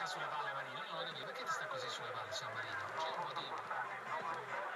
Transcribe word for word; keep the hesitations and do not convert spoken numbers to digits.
sta sulle palle Marino? Io non lo capisco, perché ti sta così sulle palle, signor Marino? C'è un motivo.